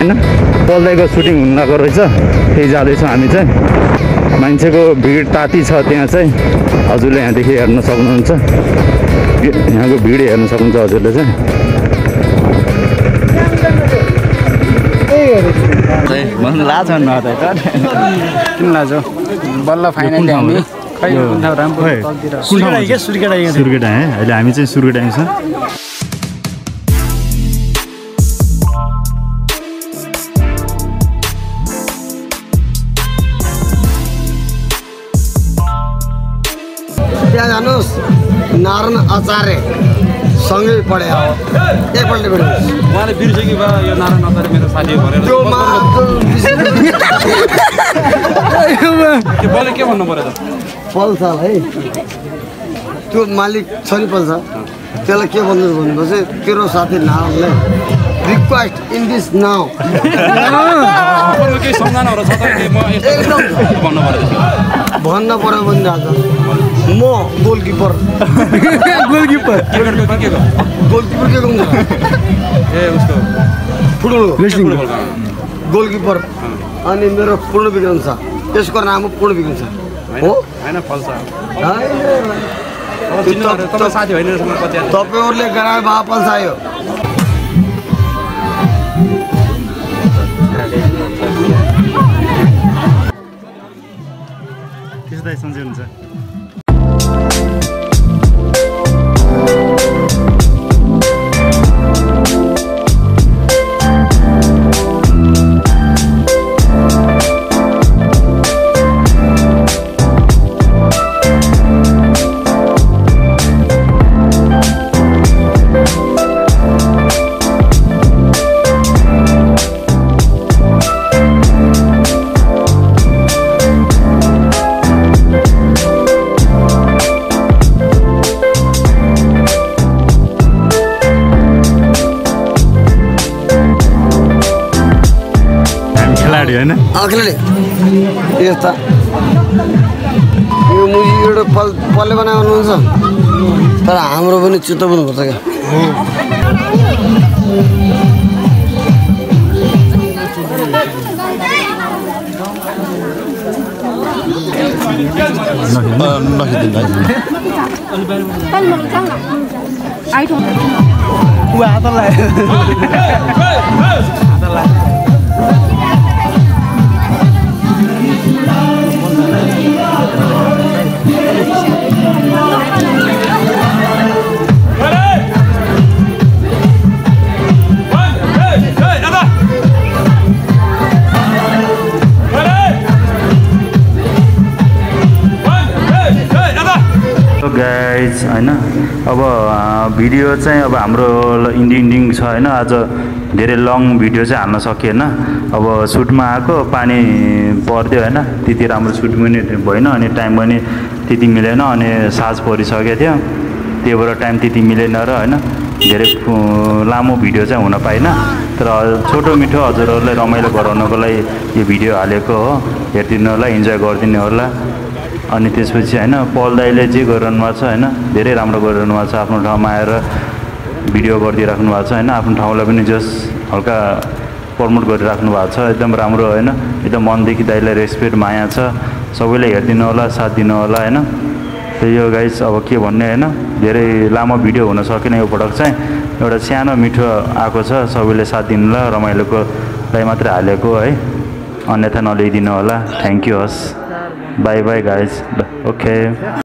हैन पल्दैको सुटिङ हुन लागेको रहेछ त्यही जाँदैछौँ हामी चाहिँ मान्छेको भिड ताती छ त्यहाँ चाहिँ हजुरले यहाँदेखि हेर्न सक्नुहुन्छ यहाँको भिड हेर्न सक्नुहुन्छ हजुरले चाहिँ भन्नु लाज न त किन लाज हो बल्ल फाइनली हामी खै कुन ठाउँ राम्रो सुर्केटा है अहिले हामी चाहिँ सुर्केटा छ त्यहाँ जानुहोस् नारायण आचार्य सँगै पढे एकपल्ट भेट्नुहोस् उहाँले बिर्सेकी भयो यो नारायण आचार्य मेरो साथी हो भनेर त्यो बले के भन्नु पर्यो त पल्छ है त्यो मालिक छ नि पल्छ त्यसलाई के भन्नु भन्नुपर्छ तेरो साथी नारायणले रिक्वेस्ट इन दिस नाउ केही सम्झनाहरू छ त म एकदम भन्नु पर्यो भन्न पर्यो भने आज म गोलकिपर क्रिकेटको के को गोलकिपर के हुन्छ ए उसको फुटबल गोलकिपर अनि मेरो पूर्ण विक्रम छ त्यसको नाम पूर्ण विक्रम छ हो हैन फल्छ तपाईँ साथी होइन तपाईँहरूले गराए वापस आयो त्यसलाई सम्झिनुहुन्छ हैन अखिलले यस्ता यो मुजी एउटा पल्ले बनाउनुहुन्छ तर हाम्रो पनि चित्त बुझ्नुपर्छ क्या गाइज हैन अब भिडियो चाहिँ अब हाम्रो इन्डिङ छ हैन आज धेरै लङ भिडियो चाहिँ हाल्न सकिएन अब सुटमा आएको पानी पर्दियो हैन त्यति राम्रो सुट पनि भएन अनि टाइम पनि त्यति मिलेन अनि साँझ परिसकेको थियो त्यही भएर टाइम त्यति मिलेन र हैन धेरै लामो भिडियो चाहिँ हुन पाएन तर छोटो मिठो हजुरहरूलाई रमाइलो गराउनको लागि यो भिडियो हालेको हो हेरिदिनु होला इन्जोय गरिदिनु होला अनि त्यसपछि हैन पल दाइले जे गरिरहनु भएको छ हैन धेरै राम्रो गरिरहनु भएको छ आफ्नो ठाउँमा आएर भिडियो गरिदिइराख्नु भएको छ हैन आफ्नो ठाउँलाई पनि जस हल्का प्रमोट गरिराख्नु भएको छ एकदम राम्रो हैन एकदम मनदेखि दाइलाई रेस्पेक्ट माया छ सबैले हेरिदिनु होला साथ दिनु होला हैन त्यही हो गाइस अब के भन्ने हैन धेरै लामो भिडियो हुन सकेन यो पटक चाहिँ एउटा सानो मिठो आएको छ सबैले साथ दिनु होला रमाइलोको लागि मात्रै हालेको है अन्यथा नल्याइदिनु होला थ्याङ्क यू हस् बाई बाई गाइस ओके